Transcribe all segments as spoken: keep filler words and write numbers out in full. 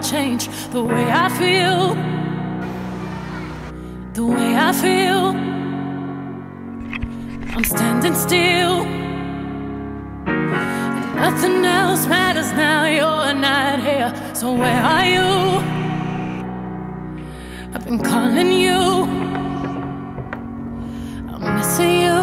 change the way I feel, the way I feel. I'm standing still, and nothing else matters now. You're not here, so where are you? I've been calling you, I'm missing you.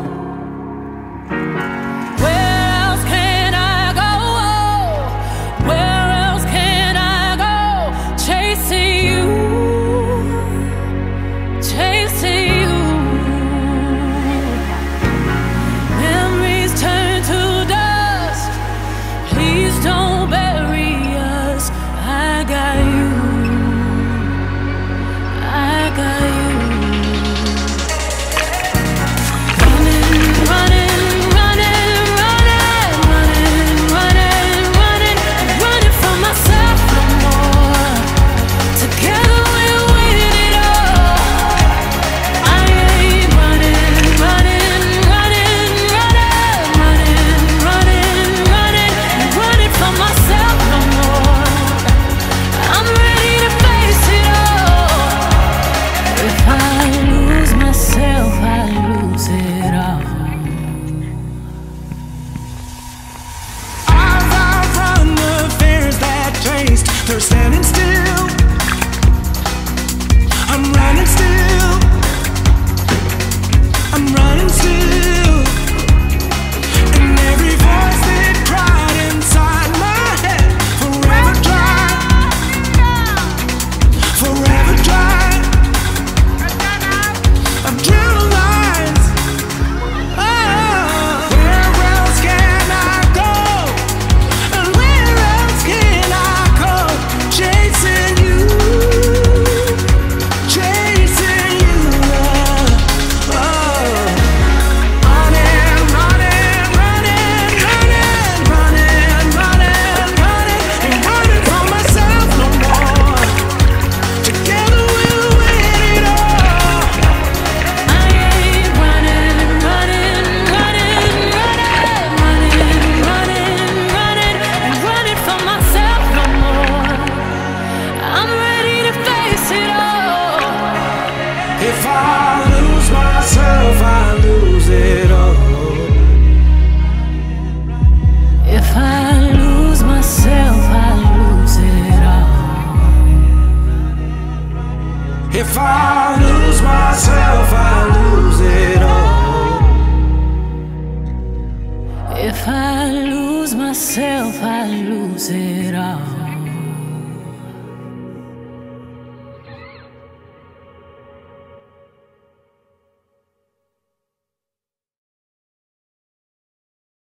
They're standing still, I'm running still, I'm running still. And every voice that cried inside my head, forever dry, forever dry. I've drew lines. Oh, where else can I go? And where else can I go? Chasing you, chasing you, oh, running, running, running, running, running, running, running, ain't running from myself no more. Together we'll win it all. I ain't running, running, running, running, running, running, running, and running from myself no more. I'm ready to face it all. If I lose myself, I lose it all. If I lose myself, I lose it all. If I lose myself, I lose it all. If I lose myself, I lose it all.